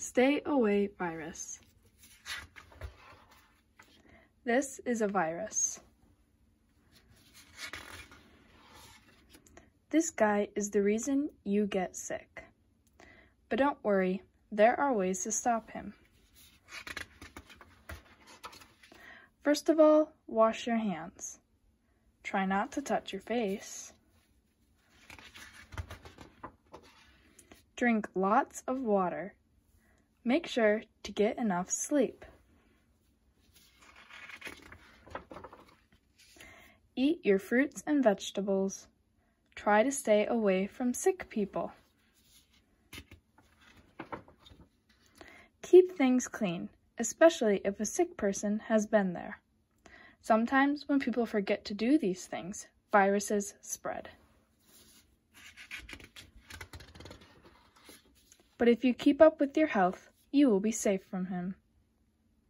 Stay away virus. This is a virus. This guy is the reason you get sick. But don't worry, there are ways to stop him. First of all, wash your hands. Try not to touch your face. Drink lots of water. Make sure to get enough sleep. Eat your fruits and vegetables. Try to stay away from sick people. Keep things clean, especially if a sick person has been there. Sometimes when people forget to do these things, viruses spread. But if you keep up with your health, you will be safe from him.